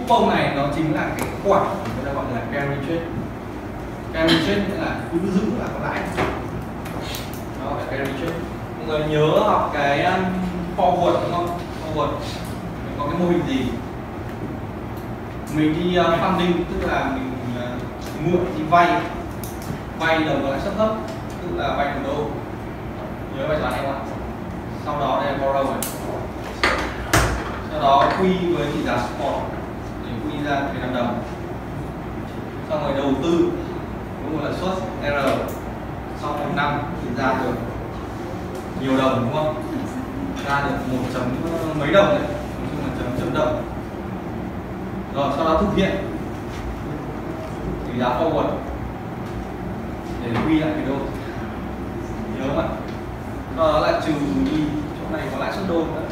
coupon này nó chính là cái khoản người ta gọi là carry trade. Carry trade nghĩa là cứ giữ là có lãi. Đó là carry trade. Mọi người nhớ học cái forward đúng không? Forward mình có cái mô hình gì? Mình đi funding, tức là mình mượn đi vay đồng có lãi suất thấp, tức là vay đồng đô. Nhớ bài toán này không ạ? Sau đó đây là borrow này. Sau đó quy với tỷ giá spot để quy ra cái 5 đồng. Xong rồi đầu tư đúng là lãi suất R. Sau 1 năm thì ra được nhiều đồng đúng không? Ra được 1 chấm mấy đồng đấy, nói chung là chấm đồng. Rồi sau đó thực hiện tỷ giá forward để quy lại cái đô. Nhớ không ạ? Sau đó lại trừ đi chỗ này có lãi suất đô nữa.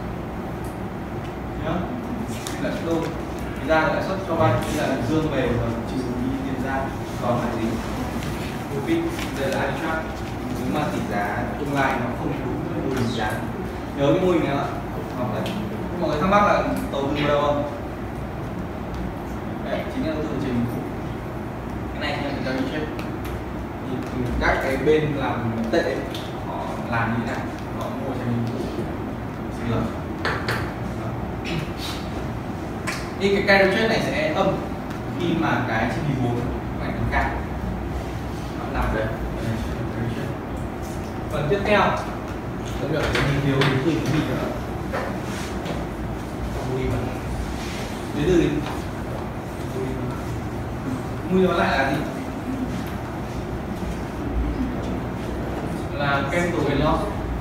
Nhớ lãi suất đô thì ra lãi suất cho vay như là dương về và trừ đi tiền ra còn là gì? Profit. Đây là arbitrage. Nếu mà tỷ giá tương lai nó không đúng với tỷ giá. Nhớ cái mô hình này không ạ? Học đấy. Mọi người thắc mắc là đầu tư vào đâu không? Đấy, chính là đầu tư trình. Cái này là carry trade. Thì các cái bên làm tệ họ làm như thế nào? Họ mua cho mình xin lỗi. Thì cái carry trade này sẽ âm khi mà cái chi phí vốn phải tăng cao. Nó nằm đây. Phần tiếp theo, tôi được thiếu đến từ cái gì nữa? Đến từ gì? Mua nó lại là gì? Là capital gain loss,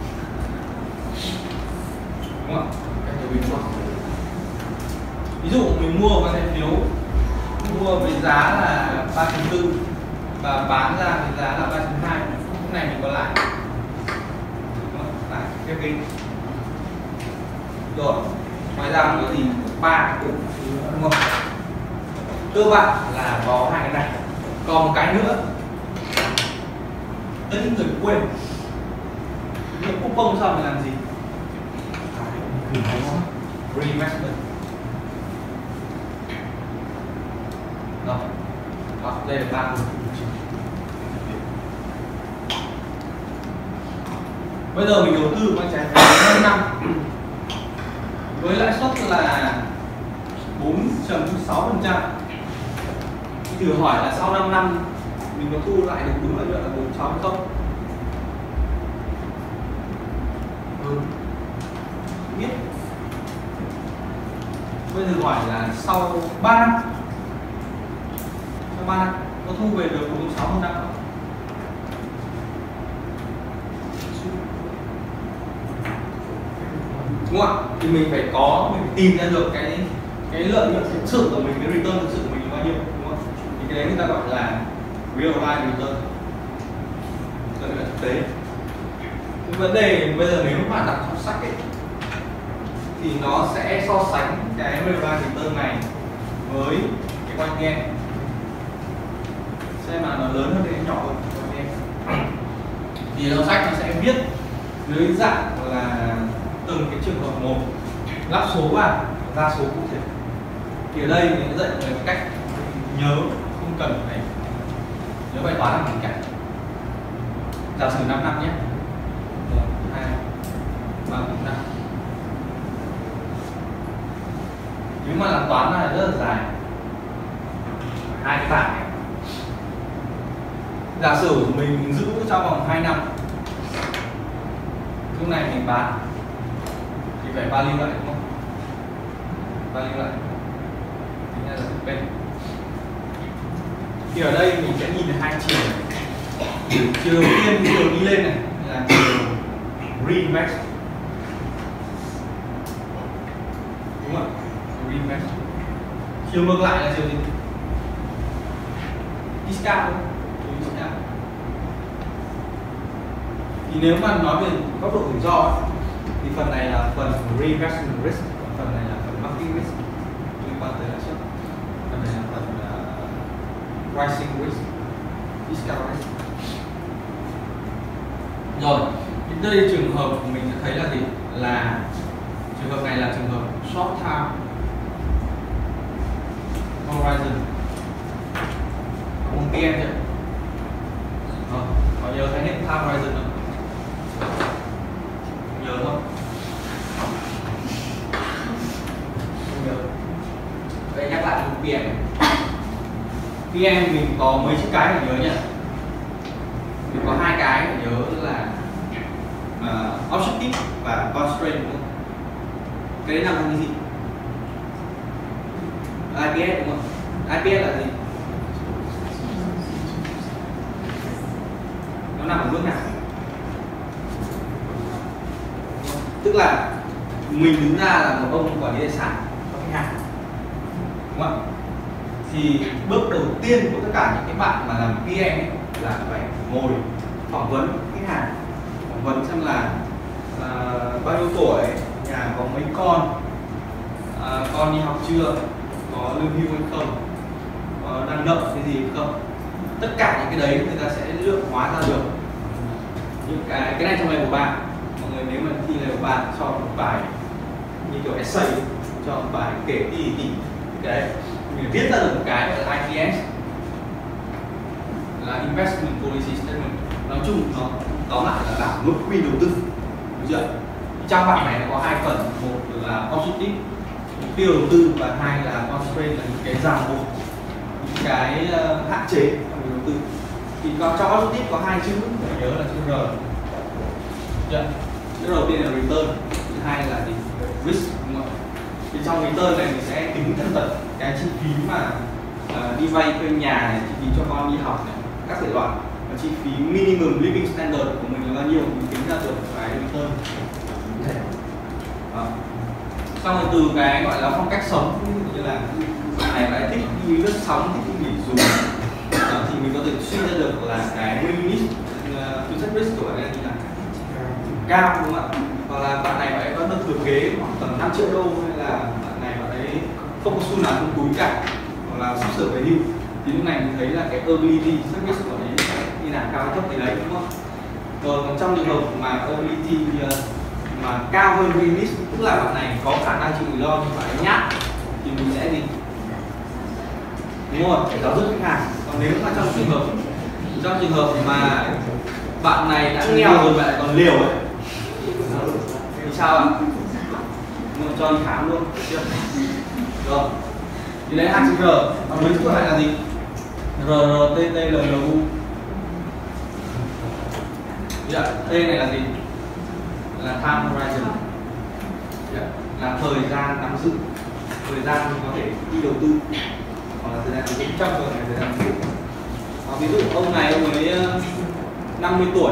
đúng không? Capital gain loss. Ví dụ mình mua cái trái phiếu, mua với giá là 3.4 và bán ra với giá là 3.2, lúc này mình có lãi, lãi cái gain. Rồi ngoài ra có gì? 3 cũng đúng không? Cơ bản là có hai cái này. Còn một cái nữa, tất những người quên những coupon sau mình làm gì? Reinvestment. Rồi, đây là 3 nguồn. Bây giờ mình đầu tư vào trái phiếu 5 năm với lãi suất là 4.6%. Thử hỏi là sau 5 năm mình có thu lại được đúng lợi nhuận là 4.6 hay không? Biết. Bây giờ hỏi là sau 3 năm, sau 3 năm có thu về được 4.6% không? Đúng không ạ? Thì mình phải tìm ra được cái lợi nhuận thực sự của mình, cái return thực sự của mình là bao nhiêu, đúng không? Thì cái đấy người ta gọi là real life return, lợi nhuận thực tế. Cái vấn đề bây giờ nếu bạn đọc trong sách ấy, thì nó sẽ so sánh cái real life return này với cái quanh nghe, xem mà nó lớn hơn hay nhỏ hơn quanh nghe. Thì trong sách nó sẽ viết dưới dạng là từng cái trường hợp một, lắp số vào, ra số cụ thể. Thì ở đây mình dạy về cách nhớ, không cần phải nhớ bài toán làm gì cả. Giả sử 5 năm nhé. 1, 2, 3, 4 năm. Nếu mà làm toán này rất là dài, hai cái bảng này. Giả sử mình giữ trong vòng 2 năm, lúc này mình bán thì phải value lại đúng không? Value lại tính ra là thực bên. Thì ở đây mình sẽ nhìn được hai chiều. Chiều đầu tiên, chiều đi lên này là chiều reinvest, đúng không? Reinvest. Chiều ngược lại là chiều gì? Discount. Thì nếu mà nói về góc độ rủi ro thì phần này là phần reinvestment risk, phần này là phần market risk liên quan tới lãi suất, phần này là phần pricing risk, discount risk. Rồi, đây trường hợp mình sẽ thấy là gì? Là trường hợp này là trường hợp short term horizon. Không PM chưa? Có nhớ khái niệm time horizon không? Không nhớ không? Không nhớ. Vậy nhắc lại một PM. PM mình có mấy chữ cái để nhớ nhỉ? Mình có hai cái để nhớ là objective và constraint, đúng không? Cái đấy nằm trong cái gì? IPS đúng không? IPS là gì? Nó nằm ở bước nào? Tức là mình đứng ra là một ông quản lý tài sản cho khách hàng, đúng không? Thì bước đầu tiên của tất cả những cái bạn mà làm PM ấy là phải ngồi phỏng vấn khách hàng, phỏng vấn xem là bao nhiêu tuổi, nhà có mấy con đi học chưa, có lương hưu hay không, đang nợ cái gì hay không. Tất cả những cái đấy người ta sẽ lượng hóa ra được những cái này trong level 3. Mọi người nếu mà thi level 3 cho một bài như kiểu essay, cho một bài kể tỉ cái đấy mình viết ra được một cái gọi là IPS, là investment policy statement. Nói chung nó tóm lại là nội quy đầu tư, đúng chưa? Trong bản này nó có hai phần, một là objective, mục tiêu đầu tư, và hai là constraint, là những cái ràng buộc, những cái hạn chế trong đầu tư. Thì trong objective có hai chữ phải nhớ là chữ R. Chữ đầu tiên là return, thứ hai là gì? Risk, đúng không? Thì trong return này mình sẽ tính thân tật cái chi phí mà đi vay thuê nhà này, chi phí cho con đi học này, các thể loại, và chi phí minimum living standard của mình là bao nhiêu, mình tính ra được cái return. Xong rồi từ cái gọi là phong cách sống, như là này lại thích đi lướt sóng, thích nghỉ dùng, thì mình có thể suy ra được là cái unit future risk của bạn ấy là cao, đúng không ạ? Hoặc là bạn này phải có được thừa kế khoảng tầm 5 triệu đô, hay là bạn này bạn ấy không có xu nào trong túi cả, hoặc là sắp sửa về hưu, thì lúc này mình thấy là cái ability risk của đấy như là cao hay thấp thì đấy, đúng không? Rồi còn trong trường hợp mà ability mà cao hơn risk, tức là bạn này có khả năng chịu rủi ro nhưng phải nhát, thì mình sẽ gì? Đúng rồi, phải giáo dục khách hàng. Còn nếu mà trong trường hợp mà bạn này đã nghèo rồi mà lại còn liều ấy thì sao ạ? Mình cho đi khám luôn, được chưa? Rồi, thì đấy hai chữ R. Còn mấy chữ này là gì? R, T, T, L, L, U. T này là gì? Là time horizon, là thời gian nắm giữ, thời gian mình có thể đi đầu tư, hoặc là thời gian tính trong rồi này, thời gian nắm giữ. Ví dụ ông này ông ấy 50 tuổi,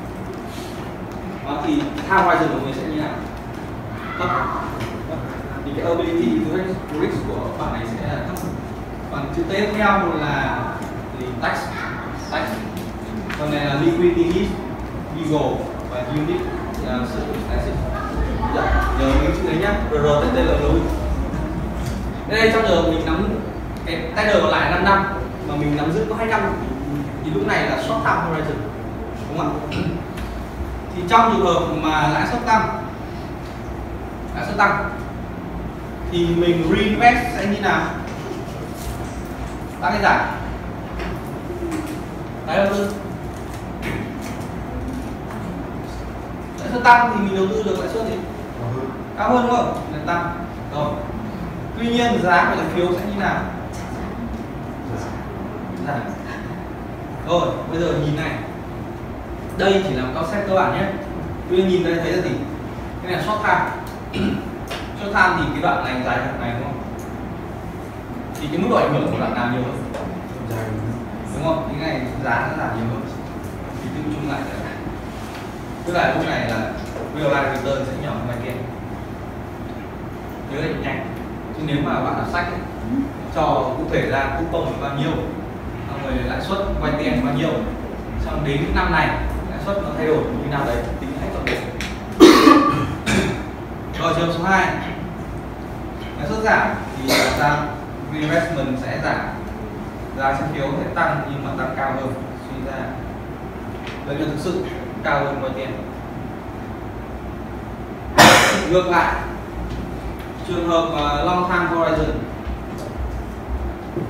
thì time horizon của mình sẽ như nào? Thấp. Thì cái ability risk của bạn này sẽ là thấp. Còn chữ T tiếp theo là tax. Còn này là liquidity, legal và unit sự tài. Nhớ mấy chữ đấy nhá, R, T, T, L, L. Đây trong giờ mình nắm cái tay còn lại 5 năm mà mình nắm giữ có 2 năm, thì lúc này là short time horizon, đúng không ạ? Thì trong trường hợp mà lãi suất tăng thì mình reinvest sẽ như nào? Tăng hay giảm? Tái đầu tư. Lãi suất tăng thì mình đầu tư được lãi suất gì? Cao hơn, đúng không? Là tăng. Rồi. Tuy nhiên giá của trái phiếu sẽ như nào? Giảm. Rồi, bây giờ nhìn này. Đây chỉ là một concept cơ bản nhé. Tuy nhiên nhìn đây thấy là gì? Cái này short time. Short time thì cái đoạn này dài hơn này, đúng không? Thì cái mức độ ảnh hưởng của đoạn nào nhiều hơn? Đúng không? Cái này giá nó giảm nhiều hơn. Thì tự chung lại là, tức là lúc này là real life return sẽ nhỏ hơn ngoài kia. Nhớ lại nhanh. Chứ nếu mà bạn đọc sách ấy, cho cụ thể ra coupon là bao nhiêu, xong rồi lãi suất vay tiền bao nhiêu, xong đến năm này lãi suất nó thay đổi như nào đấy, tính hết toàn bộ. Rồi trường số 2, lãi suất giảm thì là sao? Reinvestment sẽ giảm, giá trái phiếu sẽ tăng nhưng mà tăng cao hơn, suy ra lợi nhuận thực sự cao hơn vay tiền. Ngược lại, trường hợp long time horizon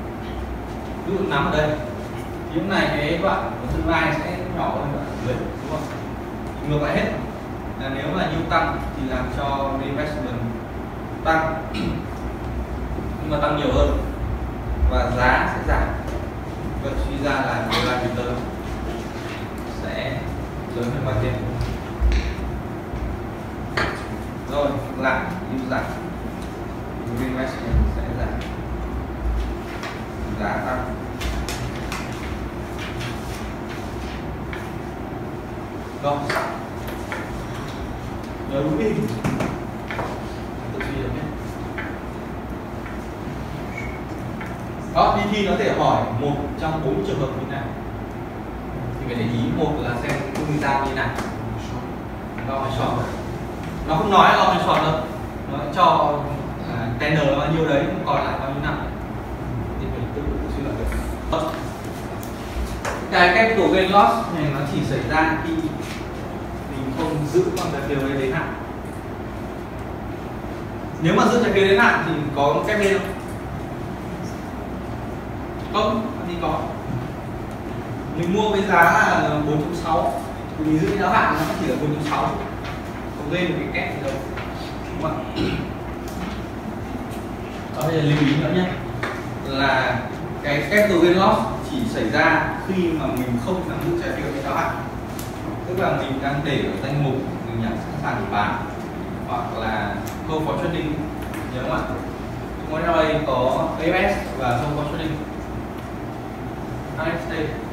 ví dụ nắm ở đây, những này cái đoạn của tương lai sẽ nhỏ hơn đoạn dưới, đúng không? Ngược lại hết là nếu mà yield tăng thì làm cho reinvestment tăng nhưng mà tăng nhiều hơn và giá sẽ giảm. Vậy suy ra là đô la return sẽ lớn hơn bao nhiêu? Rồi lại yield giảm, reinvestment sẽ giảm, giá tăng. Rồi nhớ đúng đi tự suy được nhé. Đó, đi thi nó thể hỏi một trong 4 trường hợp như nào thì phải để ý. Một là xem cung giao như nào, long hay short. Nó không nói long hay short đâu, nó cho tenor bao nhiêu đấy, còn lại bao nhiêu năm thì mình tự suy luận được. Cái capital gain loss này nó chỉ xảy ra khi mình không giữ con trái phiếu đấy đến hạn. Nếu mà giữ trái phiếu đến hạn thì có kép lên không? Thì có. Mình mua với giá là 4.6 thì mình giữ giá hạn nó chỉ là 4.6, không lên được cái kép gì đâu, đúng không ạ? Đó, bây giờ lưu ý nữa nhé, là cái capital gain loss chỉ xảy ra khi mà mình không nắm giữ trái phiếu với giá hạn, tức là mình đang để ở danh mục mình nhận sẵn sàng để bán, hoặc là hold for trading, nhớ không ạ? Trong đây có AFS và hold for trading, AFS